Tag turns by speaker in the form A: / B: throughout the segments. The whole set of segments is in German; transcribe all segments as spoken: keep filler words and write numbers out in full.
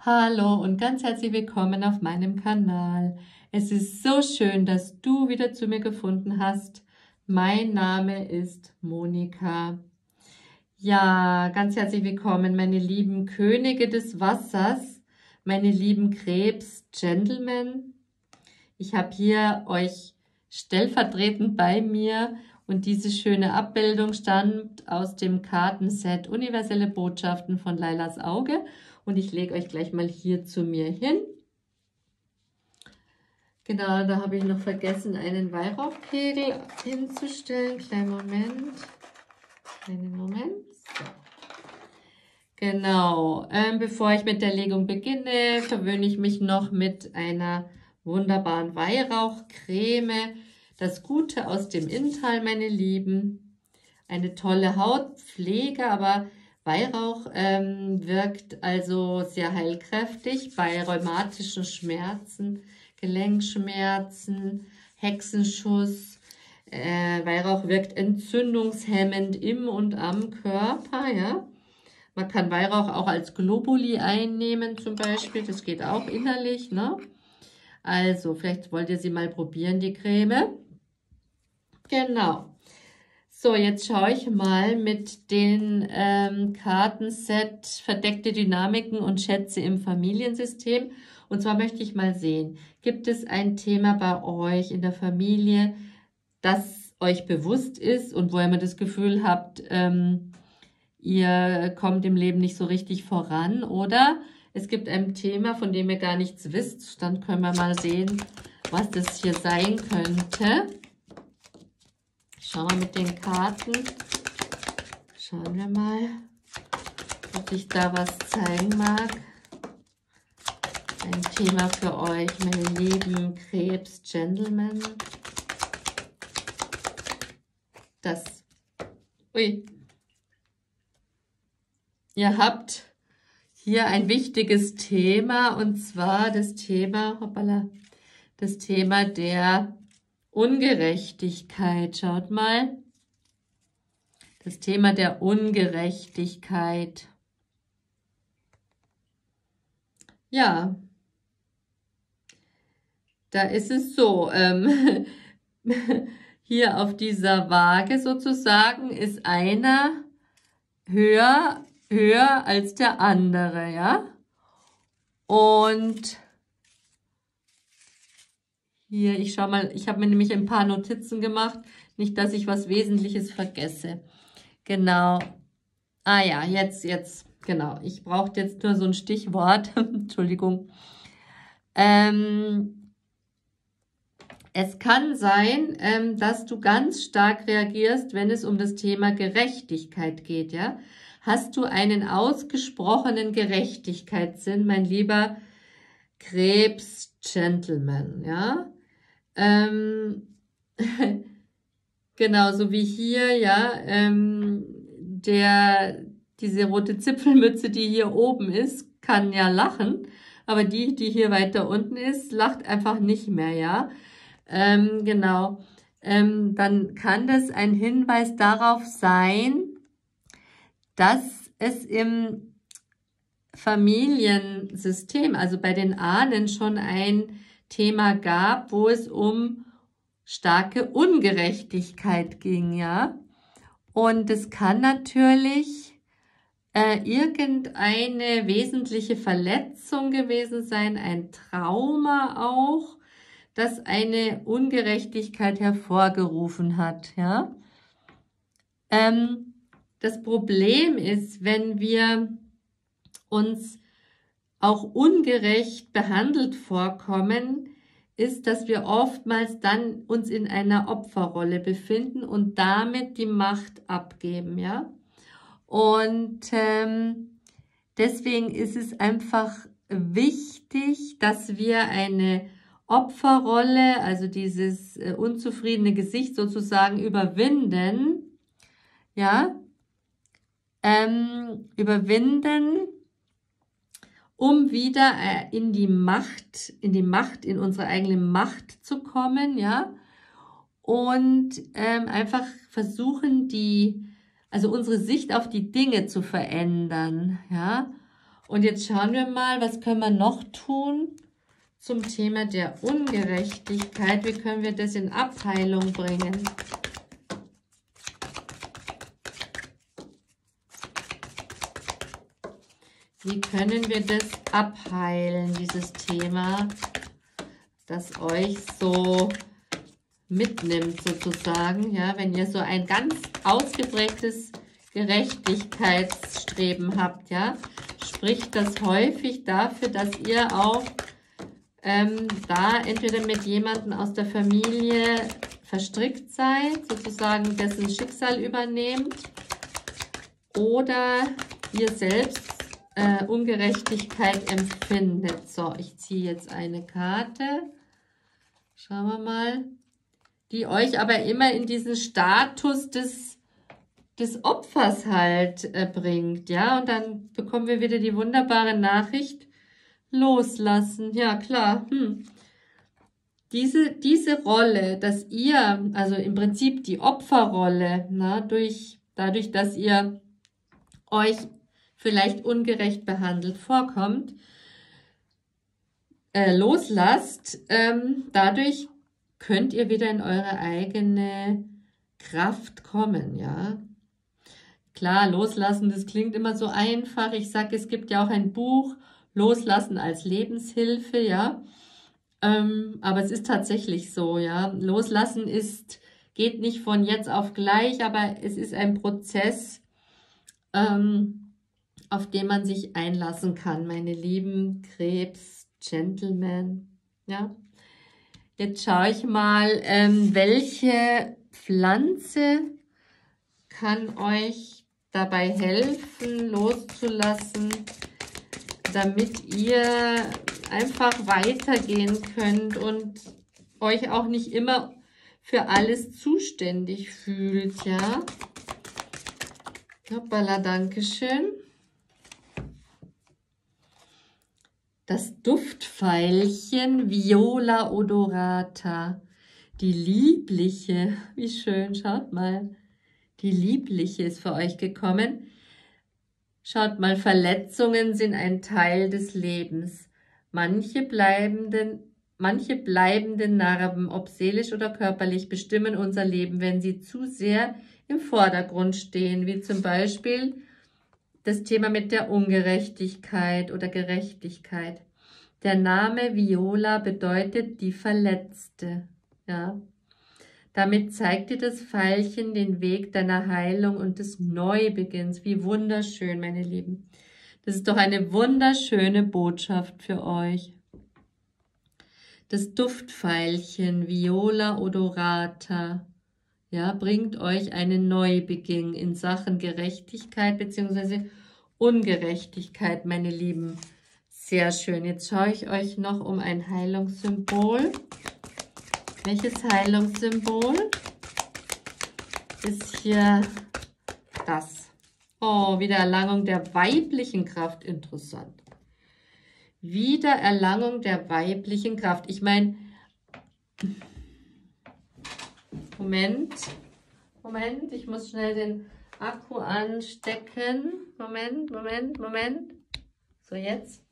A: Hallo und ganz herzlich willkommen auf meinem Kanal. Es ist so schön, dass du wieder zu mir gefunden hast. Mein Name ist Monika. Ja, ganz herzlich willkommen, meine lieben Könige des Wassers, meine lieben Krebs-Gentlemen. Ich habe hier euch stellvertretend bei mir und diese schöne Abbildung stammt aus dem Kartenset Universelle Botschaften von Lailas Auge. Und ich lege euch gleich mal hier zu mir hin. Genau, da habe ich noch vergessen, einen Weihrauchkegel hinzustellen. Kleinen Moment. Kleinen Moment. So. Genau, ähm, bevor ich mit der Legung beginne, verwöhne ich mich noch mit einer wunderbaren Weihrauchcreme. Das Gute aus dem Inntal, meine Lieben. Eine tolle Hautpflege, aber Weihrauch ähm, wirkt also sehr heilkräftig bei rheumatischen Schmerzen, Gelenkschmerzen, Hexenschuss. Äh, Weihrauch wirkt entzündungshemmend im und am Körper. Ja? Man kann Weihrauch auch als Globuli einnehmen zum Beispiel, das geht auch innerlich. Ne? Also vielleicht wollt ihr sie mal probieren, die Creme. Genau. So, jetzt schaue ich mal mit den ähm, Kartenset Verdeckte Dynamiken und Schätze im Familiensystem. Und zwar möchte ich mal sehen, gibt es ein Thema bei euch in der Familie, das euch bewusst ist und wo ihr immer das Gefühl habt, ähm, ihr kommt im Leben nicht so richtig voran, oder es gibt ein Thema, von dem ihr gar nichts wisst. Dann können wir mal sehen, was das hier sein könnte. Schauen wir mit den Karten. Schauen wir mal, ob ich da was zeigen mag. Ein Thema für euch, meine lieben Krebs-Gentlemen. Das. Ui. Ihr habt hier ein wichtiges Thema, und zwar das Thema, hoppala, das Thema der Ungerechtigkeit. Schaut mal. Das Thema der Ungerechtigkeit. Ja. Da ist es so. Ähm, hier auf dieser Waage sozusagen ist einer höher, höher als der andere, ja. Und hier, ich schau mal, ich habe mir nämlich ein paar Notizen gemacht, nicht, dass ich was Wesentliches vergesse. Genau. Ah ja, jetzt, jetzt, genau. Ich brauche jetzt nur so ein Stichwort. Entschuldigung. Ähm, es kann sein, ähm, dass du ganz stark reagierst, wenn es um das Thema Gerechtigkeit geht, ja. Hast du einen ausgesprochenen Gerechtigkeitssinn, mein lieber Krebs-Gentleman, ja? Ähm, genau, so wie hier, ja, ähm, der, diese rote Zipfelmütze, die hier oben ist, kann ja lachen, aber die, die hier weiter unten ist, lacht einfach nicht mehr, ja. Ähm, genau, ähm, dann kann das ein Hinweis darauf sein, dass es im Familiensystem, also bei den Ahnen, schon ein Thema gab, wo es um starke Ungerechtigkeit ging, ja. Und es kann natürlich äh, irgendeine wesentliche Verletzung gewesen sein, ein Trauma auch, das eine Ungerechtigkeit hervorgerufen hat, ja. Ähm, das Problem ist, wenn wir uns auch ungerecht behandelt vorkommen, ist, dass wir oftmals dann uns in einer Opferrolle befinden und damit die Macht abgeben, ja. Und ähm, deswegen ist es einfach wichtig, dass wir eine Opferrolle, also dieses äh, unzufriedene Gesicht sozusagen überwinden, ja, ähm, überwinden, um wieder äh, in die Macht, in die Macht, in unsere eigene Macht zu kommen, ja, und ähm, einfach versuchen, die, also unsere Sicht auf die Dinge zu verändern, ja, Und jetzt schauen wir mal, was können wir noch tun zum Thema der Ungerechtigkeit. Wie können wir das in Abheilung bringen? Wie können wir das abheilen, dieses Thema, das euch so mitnimmt sozusagen, ja, wenn ihr so ein ganz ausgeprägtes Gerechtigkeitsstreben habt, ja, spricht das häufig dafür, dass ihr auch ähm, da entweder mit jemandem aus der Familie verstrickt seid, sozusagen dessen Schicksal übernehmt, oder ihr selbst äh, Ungerechtigkeit empfindet. So, ich ziehe jetzt eine Karte. Schauen wir mal. Die euch aber immer in diesen Status des, des Opfers halt äh, bringt, ja. Und dann bekommen wir wieder die wunderbare Nachricht, loslassen. Ja, klar. Hm. Diese, diese Rolle, dass ihr, also im Prinzip die Opferrolle, na, durch, dadurch, dass ihr euch vielleicht ungerecht behandelt vorkommt, äh, loslasst, ähm, dadurch könnt ihr wieder in eure eigene Kraft kommen, ja. Klar, loslassen, das klingt immer so einfach. Ich sage, es gibt ja auch ein Buch, Loslassen als Lebenshilfe, ja. Ähm, aber es ist tatsächlich so, ja. Loslassen ist, geht nicht von jetzt auf gleich, aber es ist ein Prozess, ähm, auf den man sich einlassen kann, meine lieben Krebs, Gentlemen, ja. Jetzt schaue ich mal, ähm, welche Pflanze kann euch dabei helfen, loszulassen, damit ihr einfach weitergehen könnt und euch auch nicht immer für alles zuständig fühlt, ja. Hoppala, Dankeschön. Das Duftveilchen Viola odorata. Die liebliche, wie schön, schaut mal. Die liebliche ist für euch gekommen. Schaut mal, Verletzungen sind ein Teil des Lebens. Manche bleibenden, manche bleibenden Narben, ob seelisch oder körperlich, bestimmen unser Leben, wenn sie zu sehr im Vordergrund stehen, wie zum Beispiel das Thema mit der Ungerechtigkeit oder Gerechtigkeit. Der Name Viola bedeutet die Verletzte. Ja. Damit zeigt dir das Veilchen den Weg deiner Heilung und des Neubeginns. Wie wunderschön, meine Lieben. Das ist doch eine wunderschöne Botschaft für euch. Das Duftveilchen Viola odorata, ja, bringt euch einen Neubeginn in Sachen Gerechtigkeit bzw. Ungerechtigkeit, meine Lieben. Sehr schön. Jetzt schaue ich euch noch um ein Heilungssymbol. Welches Heilungssymbol ist hier das? Oh, Wiedererlangung der weiblichen Kraft. Interessant. Wiedererlangung der weiblichen Kraft. Ich meine, Moment, Moment, ich muss schnell den Akku anstecken. Moment, Moment, Moment. So, jetzt.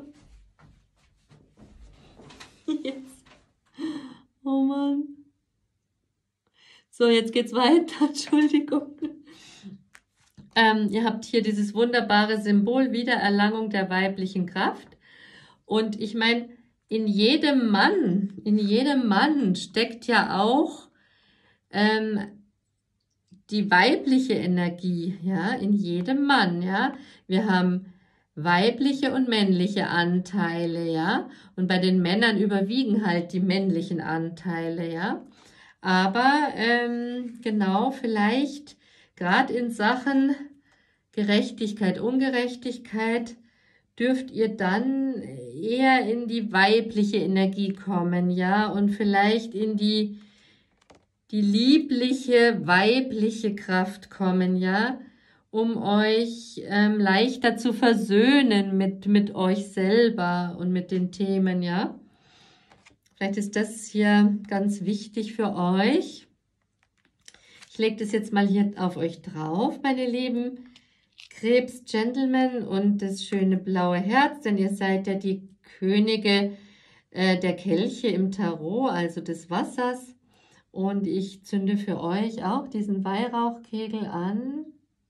A: Jetzt. Oh Mann. So, jetzt geht's weiter. Entschuldigung. Ähm, ihr habt hier dieses wunderbare Symbol Wiedererlangung der weiblichen Kraft. Und ich meine, in jedem Mann, in jedem Mann steckt ja auch ähm, die weibliche Energie, ja, in jedem Mann, ja. Wir haben weibliche und männliche Anteile, ja. Und bei den Männern überwiegen halt die männlichen Anteile, ja. Aber ähm, genau, vielleicht gerade in Sachen Gerechtigkeit, Ungerechtigkeit dürft ihr dann eher in die weibliche Energie kommen, ja. Und vielleicht in die, die liebliche, weibliche Kraft kommen, ja. Um euch ähm, leichter zu versöhnen mit, mit euch selber und mit den Themen, ja. Vielleicht ist das hier ganz wichtig für euch. Ich lege das jetzt mal hier auf euch drauf, meine Lieben. Krebs Gentleman und das schöne blaue Herz, denn ihr seid ja die Könige äh, der Kelche im Tarot, also des Wassers. Und ich zünde für euch auch diesen Weihrauchkegel an.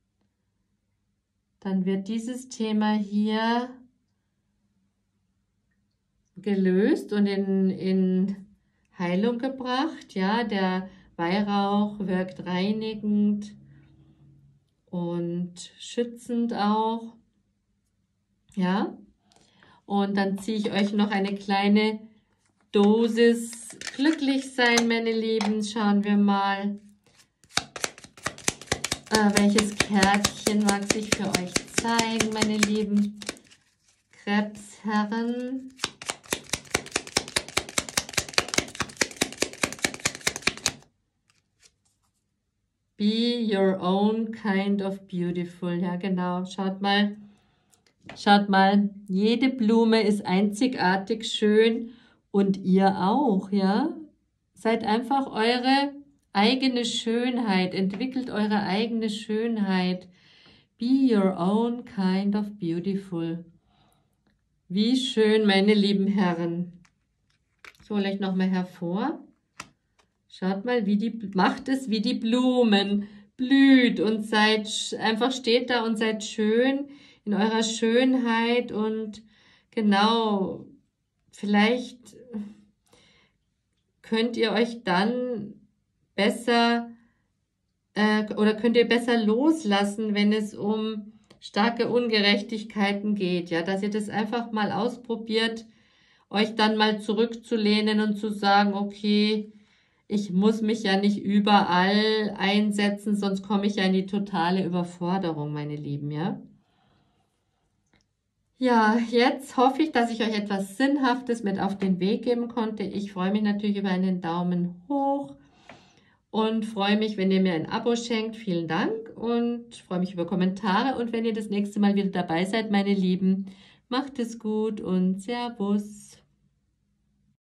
A: Dann wird dieses Thema hier gelöst und in, in Heilung gebracht. Ja, der Weihrauch wirkt reinigend und schützend auch. Ja, und dann ziehe ich euch noch eine kleine Dosis glücklich sein, meine Lieben. Schauen wir mal, äh, welches Kärtchen mag sich für euch zeigen, meine lieben Krebsherren. Be your own kind of beautiful. Ja, genau. Schaut mal. Schaut mal. Jede Blume ist einzigartig schön und ihr auch, ja? Seid einfach eure eigene Schönheit. Entwickelt eure eigene Schönheit. Be your own kind of beautiful. Wie schön, meine lieben Herren. Ich hole euch nochmal hervor. Schaut mal, wie die, macht es wie die Blumen, blüht und seid, einfach steht da und seid schön in eurer Schönheit und genau, vielleicht könnt ihr euch dann besser äh, oder könnt ihr besser loslassen, wenn es um starke Ungerechtigkeiten geht, ja, dass ihr das einfach mal ausprobiert, euch dann mal zurückzulehnen und zu sagen, okay, ich muss mich ja nicht überall einsetzen, sonst komme ich ja in die totale Überforderung, meine Lieben, ja. Ja, jetzt hoffe ich, dass ich euch etwas Sinnhaftes mit auf den Weg geben konnte. Ich freue mich natürlich über einen Daumen hoch und freue mich, wenn ihr mir ein Abo schenkt. Vielen Dank und freue mich über Kommentare. Und wenn ihr das nächste Mal wieder dabei seid, meine Lieben, macht es gut und Servus.